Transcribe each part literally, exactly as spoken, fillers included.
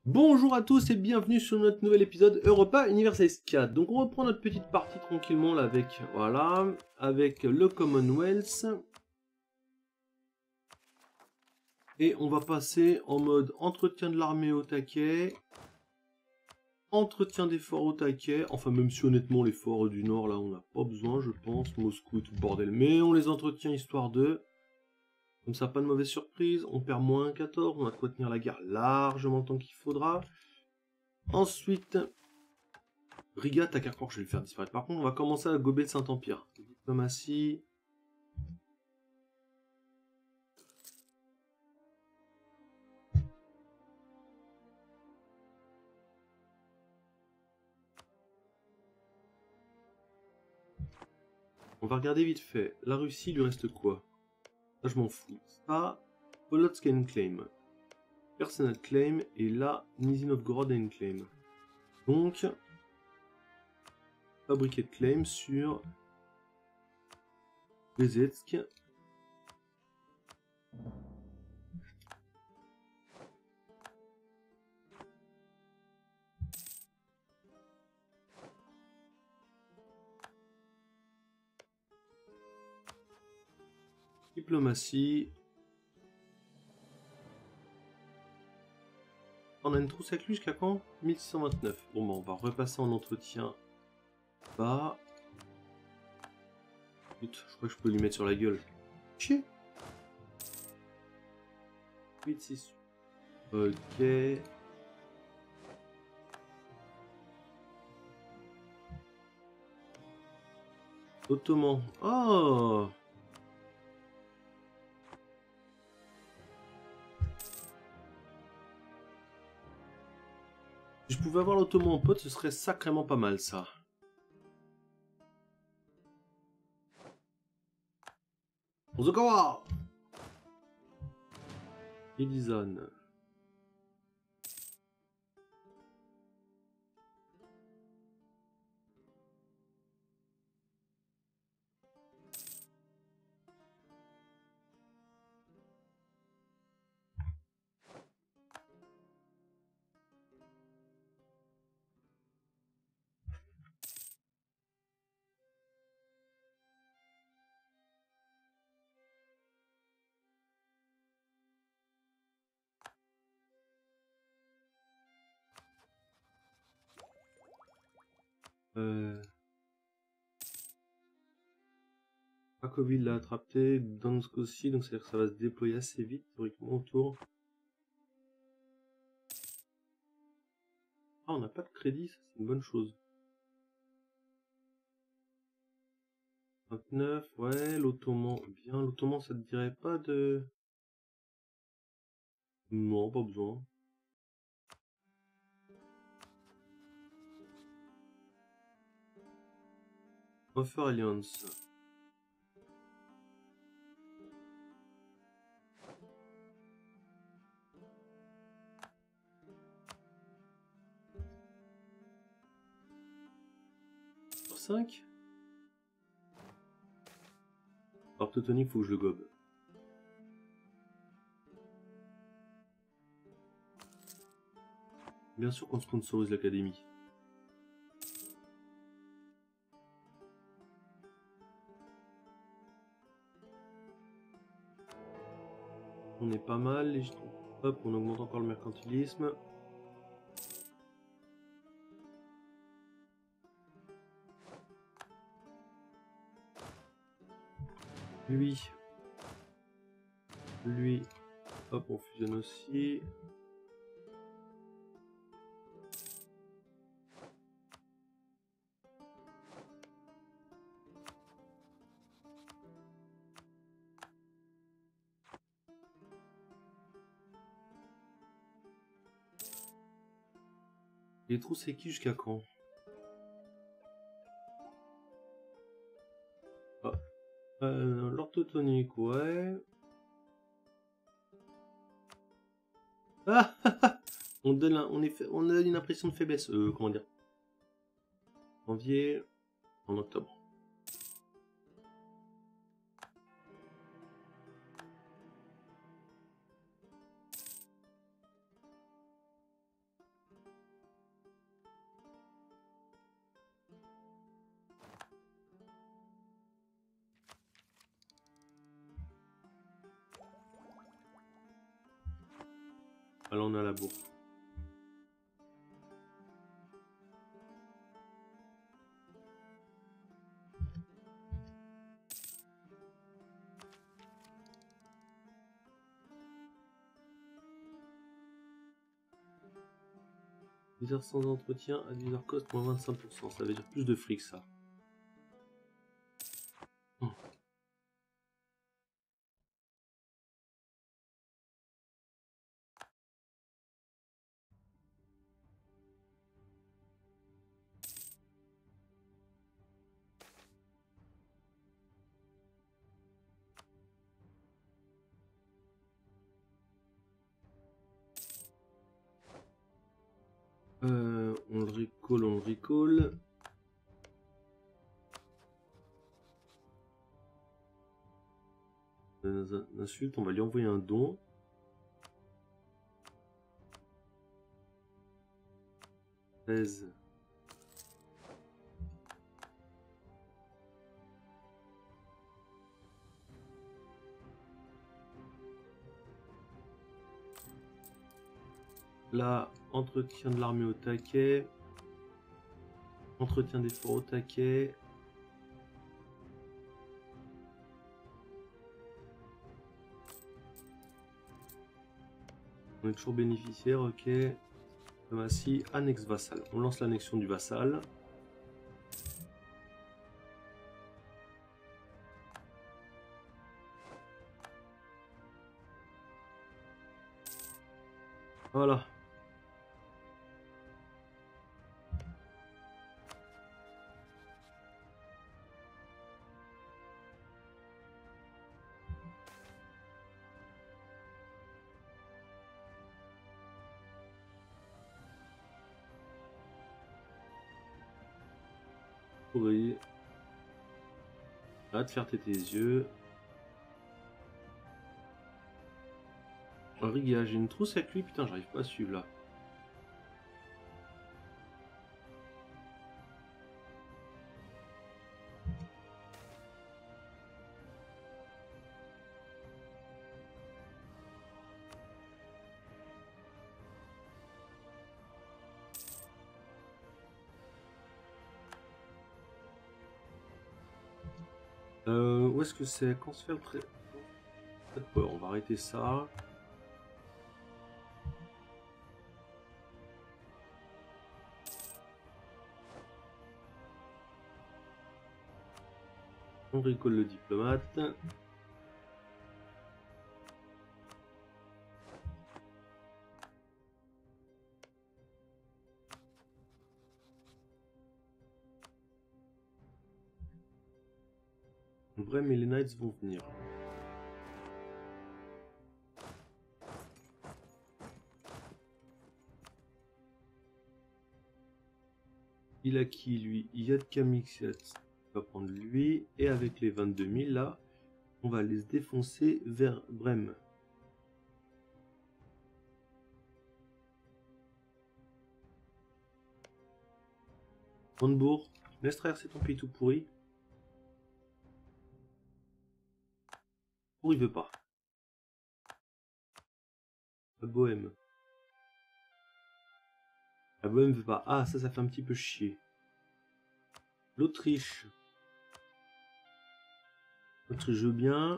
Bonjour à tous et bienvenue sur notre nouvel épisode Europa Universalis quatre. Donc on reprend notre petite partie tranquillement là avec, voilà, avec le Commonwealth. Et on va passer en mode entretien de l'armée au taquet. Entretien des forts au taquet. Enfin même si honnêtement les forts du nord là on n'a pas besoin je pense. Moscou tout bordel. Mais on les entretient histoire de... Comme ça pas de mauvaise surprise. On perd moins quatorze. On a de quoi tenir la guerre largement le temps qu'il faudra. Ensuite... Riga, Takarpor, je vais le faire disparaître. Par contre, on va commencer à gober le Saint-Empire. Diplomatie. On va regarder vite fait. La Russie, il lui reste quoi? Ça, je m'en fous. Ça, Polotsk a une claim. Personal claim. Et là, Nizhny Novgorod a une claim. Donc, fabriquer de claim sur Bezetsk. Diplomatie. On a une trousse avec lui jusqu'à quand? mille six cent vingt-neuf. Bon, bah, on va repasser en entretien. Bah. Écoute, je crois que je peux lui mettre sur la gueule. Chier. huit six. Ok. Ottoman. Oh! Si je pouvais avoir l'Ottoman en pote, ce serait sacrément pas mal ça. Ozokawa! Ilizan. Euh... Pakoville l'a attrapé, Gdansk aussi, donc c'est-à-dire que ça va se déployer assez vite, théoriquement, autour. Ah, on n'a pas de crédit, ça c'est une bonne chose. vingt-neuf, ouais, l'Ottoman, bien, l'Ottoman ça te dirait pas de... Non, pas besoin. Offer Alliance. Sur cinq. Alors Teutonique, faut que je le gobe. Bien sûr qu'on sponsorise l'académie. On est pas mal, et je... Hop, on augmente encore le mercantilisme. Lui. Lui. Hop, on fusionne aussi. Les trous c'est qui jusqu'à quand? Ah. Euh, L'orthotonique, ouais. Ah on donne un, on, est fait, on a une impression de faiblesse. Euh, comment dire? Janvier, en octobre. Ah, là, on a la bourre. dix heures sans entretien à dix heures cost moins vingt-cinq pour cent. Ça veut dire plus de fric, ça. Oh. Euh, on le recall, on le recall. Euh, insulte, on va lui envoyer un don. seize. Là, entretien de l'armée au taquet. Entretien des forts au taquet. On est toujours bénéficiaire, ok. Diplomatie, annexe vassal. On lance l'annexion du vassal. Voilà. Oui. Arrête de faire têter les yeux. Oh, Riga, j'ai une trousse avec lui, putain, j'arrive pas à suivre là. Euh, où est-ce que c'est? Quand se fait le trait? On va arrêter ça. On récolte le diplomate. Vrai, mais les Knights vont venir. Il a qui lui? Yad Kamixet. On va prendre lui. Et avec les vingt-deux mille là, on va les défoncer vers Brême. Brandebourg, laisse traverser ton pays tout pourri. Ou il veut pas. La Bohème. La Bohème veut pas. Ah, ça, ça fait un petit peu chier. L'Autriche. L'Autriche joue bien.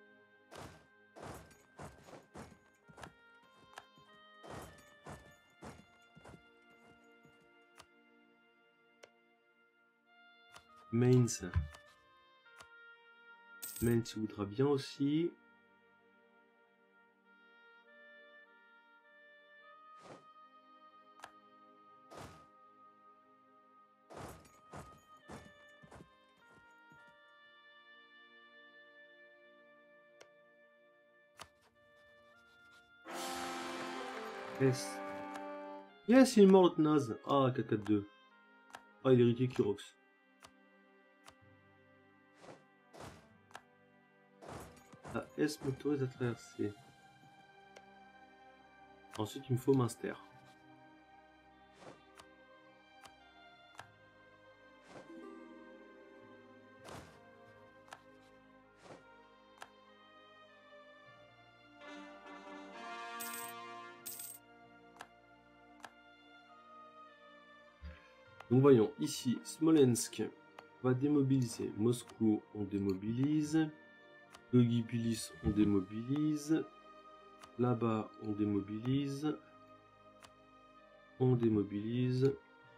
Mainz. Mainz voudra bien aussi. Yes. Yes, il est mort l'autre naze. Ah, K quatre deux. Ah, il est héritier Kyrox. La S m'autorise à traverser. Ensuite, il me faut Munster. Donc voyons, ici, Smolensk, on va démobiliser. Moscou, on démobilise. Logipilis, on démobilise. Là-bas, on démobilise. On démobilise.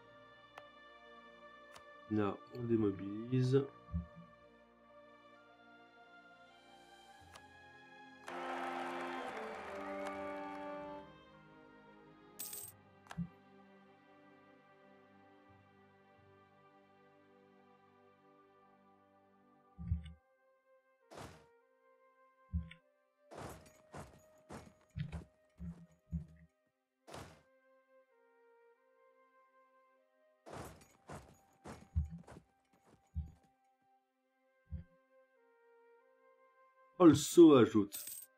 Là, on démobilise. Also ajoute.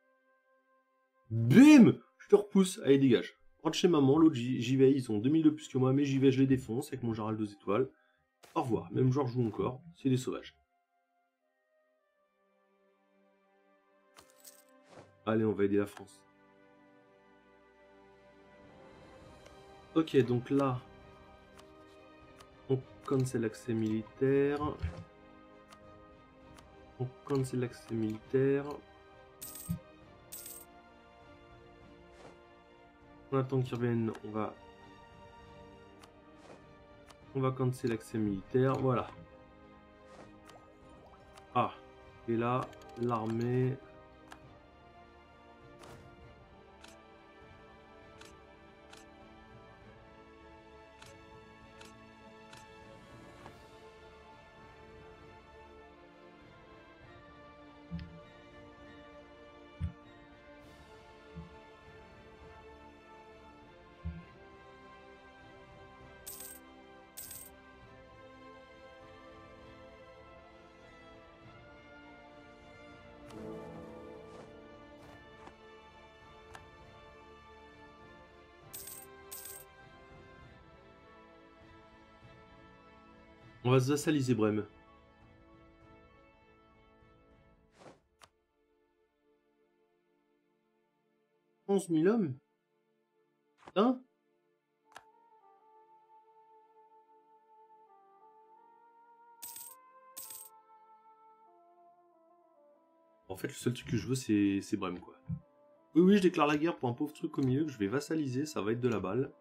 Bim! Je te repousse. Allez, dégage. Rentre chez maman, l'autre j'y vais. Ils ont deux mille de plus que moi, mais j'y vais, je les défonce avec mon Gérald deux étoiles. Au revoir. Même joueur joue encore. C'est des sauvages. Allez, on va aider la France. Ok, donc là, on cancel l'accès militaire. On cancel l'accès militaire. On attend qu'ils reviennent, on va... On va cancel l'accès militaire, voilà. Ah, et là, l'armée... On va se vassaliser Brême. onze mille hommes? Hein? En fait, le seul truc que je veux, c'est Brême, quoi. Oui, oui, je déclare la guerre pour un pauvre truc au milieu que je vais vassaliser, ça va être de la balle.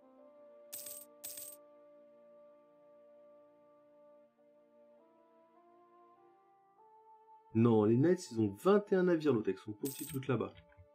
Non, les Knights, ils ont vingt et un navires, l'autre, avec son pauvre petit truc là-bas.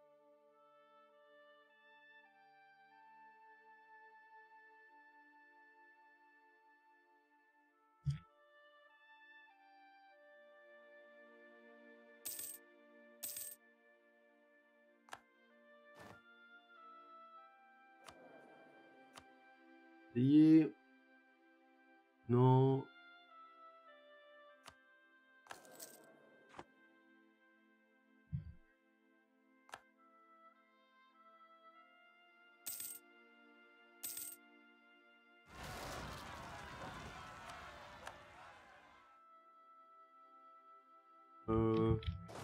Essayez. Non. Euh...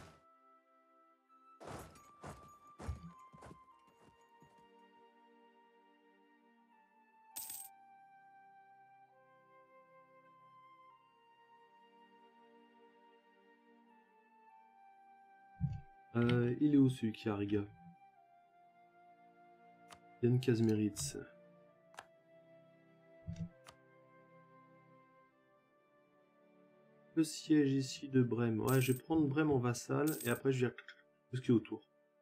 Euh, il est où celui qui a Riga? Yann Kazmeritz. Le siège ici de Brême. Ouais, je vais prendre Brême en vassal et après je vais tout ce qui est autour.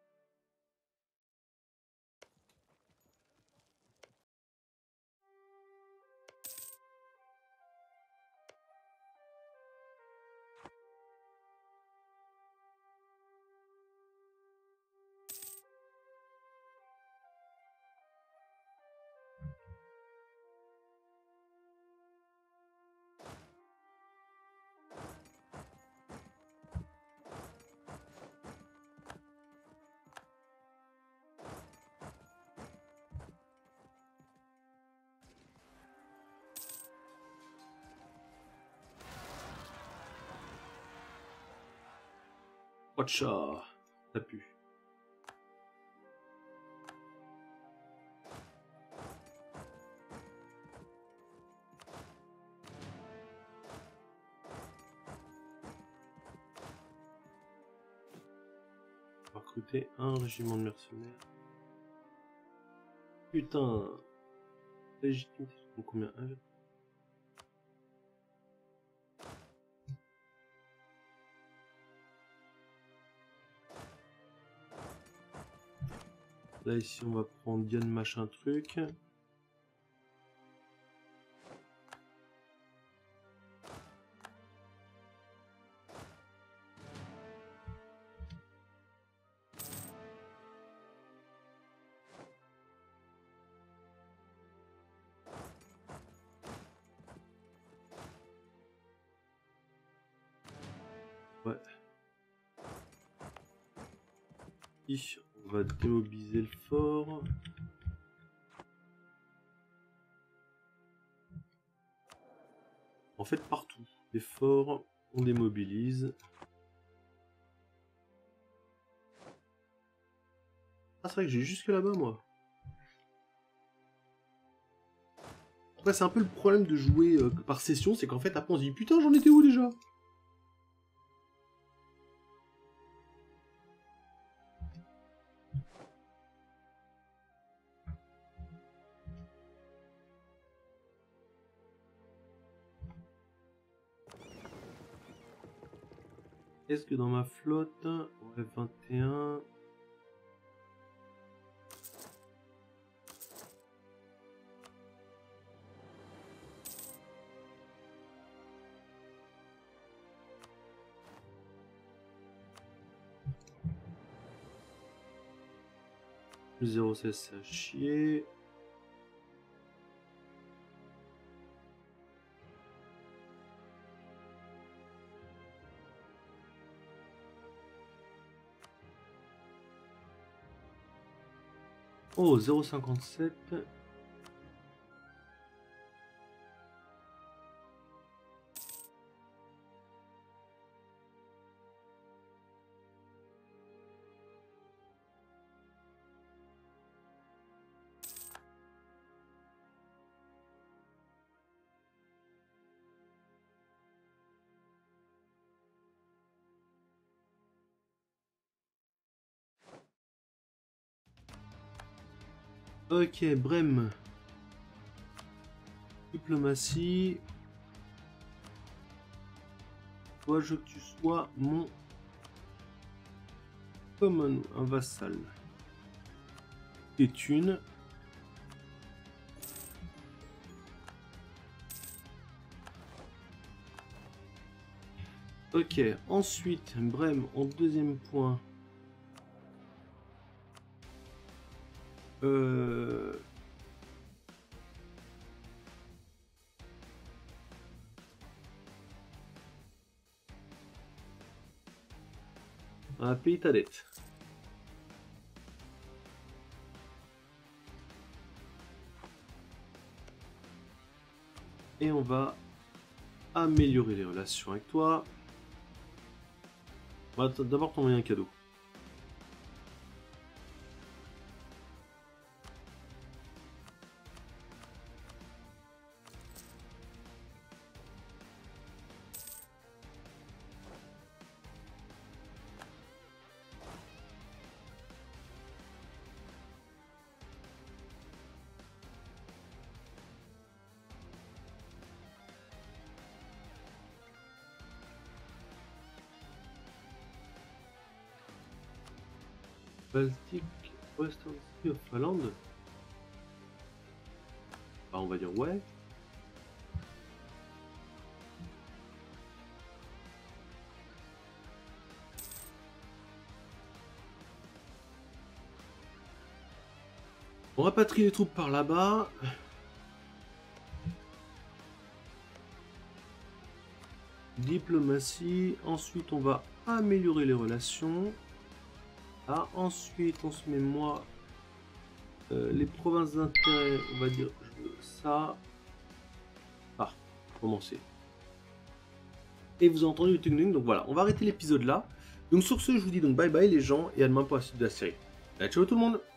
Watcha, ça pue. recruter un régiment de mercenaires. Putain. Légitimité, combien? Là, ici, on va prendre Diane machin truc. Ouais. Ici, on va démobiliser le fort. En fait, partout. Les forts, on démobilise. Ah, c'est vrai que j'ai jusque là-bas, moi. Après, c'est un peu le problème de jouer euh, par session, c'est qu'en fait, après, on se dit, putain, j'en étais où déjà? Est-ce que dans ma flotte, ouais, vingt et un... zéro seize, c'est à chier. Oh, zéro cinquante-sept. Ok, Brême. Diplomatie. Toi, je veux que tu sois mon common, un vassal. Et thunes. Ok, ensuite, Brême en deuxième point. Euh... On va payer ta dette. Et on va améliorer les relations avec toi. On va d'abord t'envoyer un cadeau. Baltic, Western Sea of Finland. Bah, on va dire ouais. On rapatrie les troupes par là-bas. Diplomatie. Ensuite, on va améliorer les relations. Ah, ensuite, on se met moi euh, les provinces d'intérêt. On va dire je veux ça. Ah, commencer. Et vous avez entendu le tung-tung. Donc voilà, on va arrêter l'épisode là. Donc sur ce, je vous dis donc bye bye les gens et à demain pour la suite de la série. Allez, ciao tout le monde!